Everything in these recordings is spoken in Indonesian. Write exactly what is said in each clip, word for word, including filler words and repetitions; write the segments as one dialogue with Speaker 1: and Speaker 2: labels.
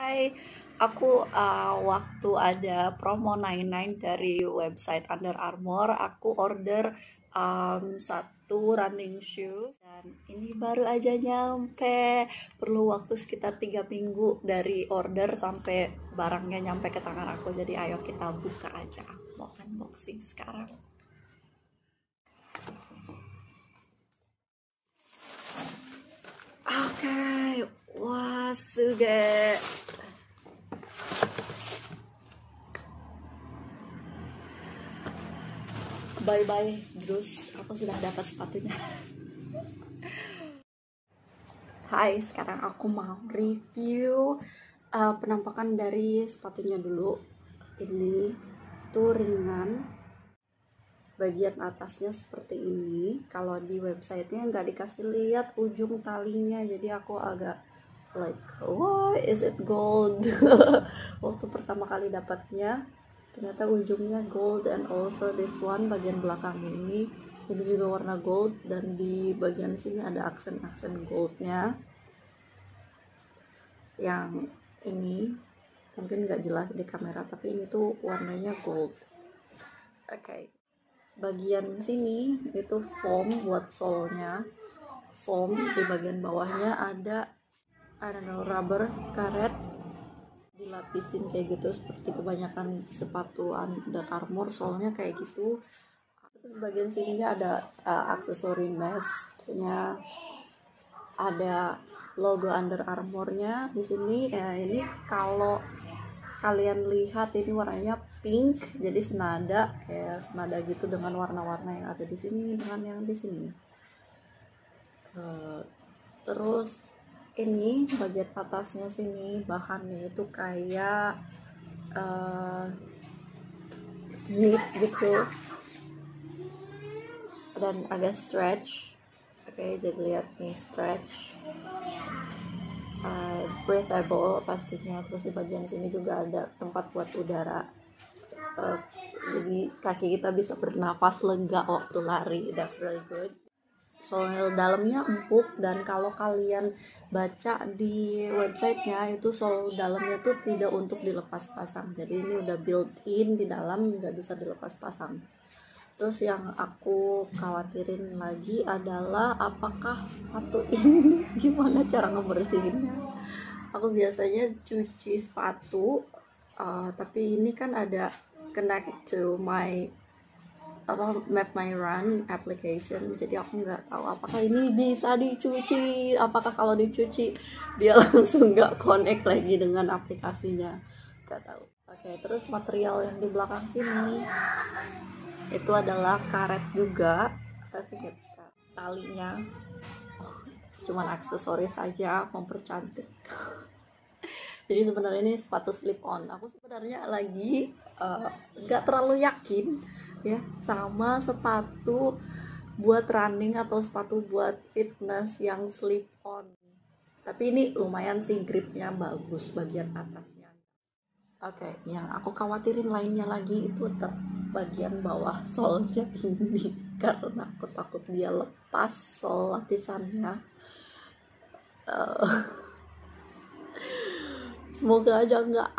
Speaker 1: Hai, aku uh, waktu ada promo sembilan puluh sembilan dari website Under Armour, aku order um, satu running shoe dan ini baru aja nyampe. Perlu waktu sekitar tiga minggu dari order sampai barangnya nyampe ke tangan aku. Jadi ayo kita buka aja. Aku mau unboxing sekarang. Oke, okay. Wah, suge. Bye bye, Bruce. Aku sudah dapat sepatunya. Hai, sekarang aku mau review uh, penampakan dari sepatunya dulu. Ini tuh ringan. Bagian atasnya seperti ini. Kalau di websitenya nggak dikasih lihat ujung talinya, jadi aku agak like, why is it gold? Waktu pertama kali dapatnya ternyata ujungnya gold, and also this one bagian belakang ini ini juga warna gold, dan di bagian sini ada aksen-aksen goldnya. Yang ini mungkin nggak jelas di kamera, tapi ini tuh warnanya gold. Oke, okay. Bagian sini itu foam buat sole-nya, foam. Di bagian bawahnya ada I don't know, rubber karet dilapisin kayak gitu, seperti kebanyakan sepatu Under Armour soalnya kayak gitu. Terus bagian sininya ada uh, aksesori mesh-nya, ada logo Under Armour-nya di sini. Ya, ini kalau kalian lihat ini warnanya pink, jadi senada kayak senada gitu dengan warna-warna yang ada di sini dengan yang di sini. Uh, terus ini bagian atasnya sini bahannya itu kayak uh, knit gitu dan agak stretch. Oke, okay, jadi lihat nih, stretch, uh, breathable pastinya. Terus di bagian sini juga ada tempat buat udara, uh, jadi kaki kita bisa bernafas lega waktu lari. That's really good. Sole dalamnya empuk, dan kalau kalian baca di websitenya itu sole dalamnya tuh tidak untuk dilepas pasang, jadi ini udah built in di dalam, nggak bisa dilepas pasang. Terus yang aku khawatirin lagi adalah apakah sepatu ini gimana cara ngebersihinnya. Aku biasanya cuci sepatu, uh, tapi ini kan ada connect to my apa Map My Run application, jadi aku nggak tahu apakah ini bisa dicuci, apakah kalau dicuci dia langsung nggak connect lagi dengan aplikasinya, nggak tahu. Oke, terus material yang di belakang sini itu adalah karet juga, tapi talinya oh, cuman aksesoris saja mempercantik. Jadi sebenarnya ini sepatu slip on. Aku sebenarnya lagi nggak uh, terlalu yakin ya sama sepatu buat running atau sepatu buat fitness yang slip on, tapi ini lumayan sih, gripnya bagus bagian atasnya. Oke, okay, yang aku khawatirin lainnya lagi itu tetap bagian bawah solnya ini, karena aku takut dia lepas sol lapisannya. uh, semoga aja enggak.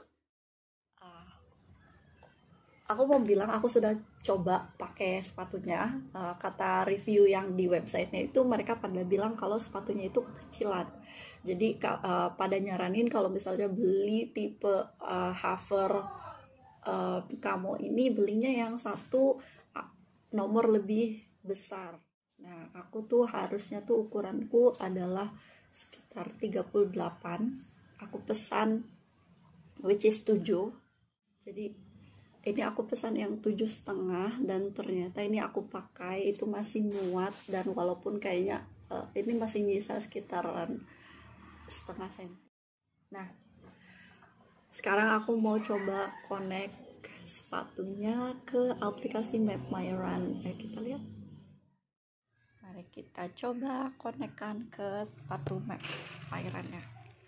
Speaker 1: Aku mau bilang aku sudah coba pakai sepatunya. Uh, kata review yang di websitenya itu mereka pada bilang kalau sepatunya itu kekecilan. Jadi uh, pada nyaranin kalau misalnya beli tipe uh, hover uh, kamu ini, belinya yang satu uh, nomor lebih besar. Nah, aku tuh harusnya tuh ukuranku adalah sekitar tiga puluh delapan. Aku pesan which is tujuh. Jadi ini aku pesan yang tujuh setengah, dan ternyata ini aku pakai itu masih muat, dan walaupun kayaknya uh, ini masih nyisa sekitaran setengah senti. Nah, sekarang aku mau coba connect sepatunya ke aplikasi Map My Run. Eh, kita lihat. Mari kita coba konekkan ke sepatu Map My Run-nya.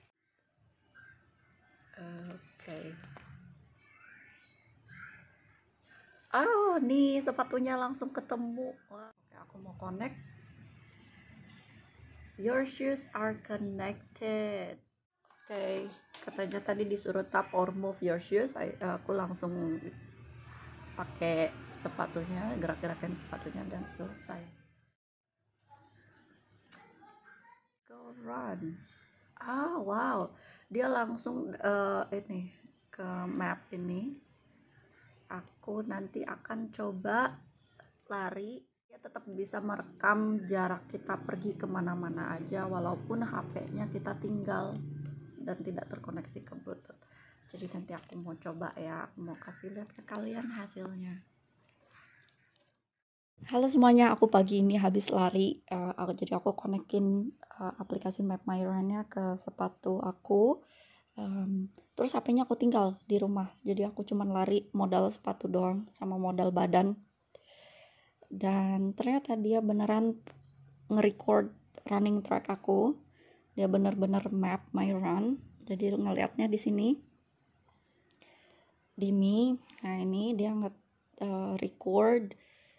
Speaker 1: Oke. Okay. Oh, nih sepatunya langsung ketemu. Wah, oke, aku mau connect. Your shoes are connected. Oke, okay, katanya tadi disuruh tap or move your shoes. Aku langsung pakai sepatunya, gerak-gerakan sepatunya, dan selesai. Go run. Ah wow, dia langsung uh, ini ke map ini. Aku nanti akan coba lari. Dia tetap bisa merekam jarak kita pergi kemana-mana aja, walaupun H P-nya kita tinggal dan tidak terkoneksi ke Bluetooth. Jadi nanti aku mau coba ya, aku mau kasih lihat ke kalian hasilnya. Halo semuanya, aku pagi ini habis lari, uh, jadi aku konekin uh, aplikasi Map My Run-nya ke sepatu aku. Um, terus H P-nya aku tinggal di rumah, jadi aku cuman lari modal sepatu doang sama modal badan. Dan ternyata dia beneran nge-record running track aku. Dia bener-bener map my run. Jadi ngelihatnya di sini di Mi. Nah ini dia nge-record.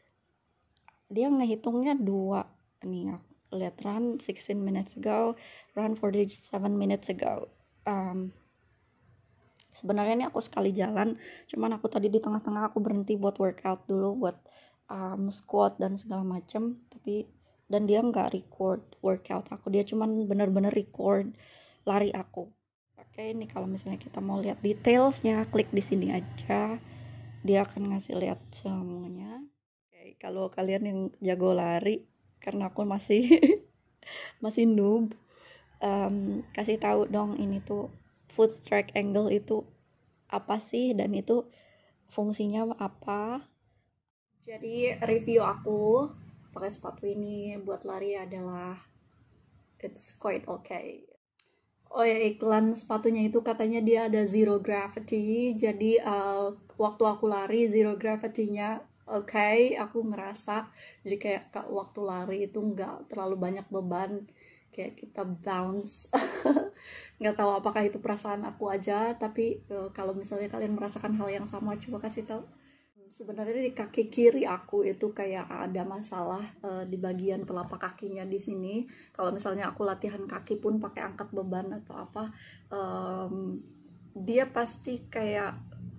Speaker 1: Dia ngehitungnya dua. Nih aku lihat run sixteen minutes ago, run forty-seven minutes ago. Um, sebenarnya ini aku sekali jalan, cuman aku tadi di tengah-tengah aku berhenti buat workout dulu, buat um, squat dan segala macam. Tapi dan dia nggak record workout aku, dia cuman bener-bener record lari aku. Oke, ini kalau misalnya kita mau lihat detailsnya, klik di sini aja, dia akan ngasih lihat semuanya. Oke, kalau kalian yang jago lari, karena aku masih masih noob, um, kasih tahu dong ini tuh foot strike angle itu apa sih, dan itu fungsinya apa. Jadi review aku pakai sepatu ini buat lari adalah it's quite okay. Oh ya, iklan sepatunya itu katanya dia ada zero gravity, jadi uh, waktu aku lari zero gravity-nya oke, okay, aku ngerasa jadi kayak waktu lari itu nggak terlalu banyak beban, kayak kita bounce. Nggak tahu apakah itu perasaan aku aja, tapi uh, kalau misalnya kalian merasakan hal yang sama, coba kasih tahu. Sebenarnya di kaki kiri aku itu kayak ada masalah uh, di bagian telapak kakinya di sini. Kalau misalnya aku latihan kaki pun pakai angkat beban atau apa, um, dia pasti kayak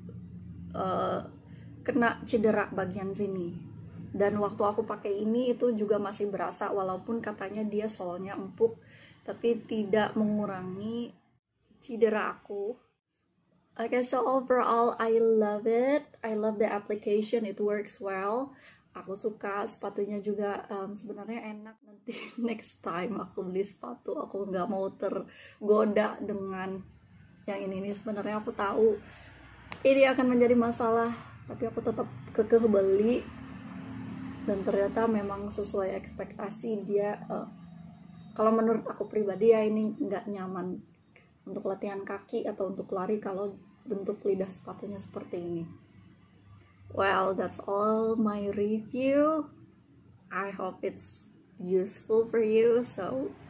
Speaker 1: uh, kena cedera bagian sini. Dan waktu aku pakai ini itu juga masih berasa, walaupun katanya dia solnya empuk, tapi tidak mengurangi cedera aku. Okay, so overall I love it. I love the application. It works well. Aku suka sepatunya juga, um, sebenarnya enak. Nanti next time aku beli sepatu, aku nggak mau tergoda dengan yang ini. Ini sebenarnya aku tahu ini akan menjadi masalah, tapi aku tetap kekeh beli. Dan ternyata memang sesuai ekspektasi dia. Uh, kalau menurut aku pribadi ya ini nggak nyaman untuk latihan kaki atau untuk lari kalau bentuk lidah sepatunya seperti ini. Well, that's all my review. I hope it's useful for you. So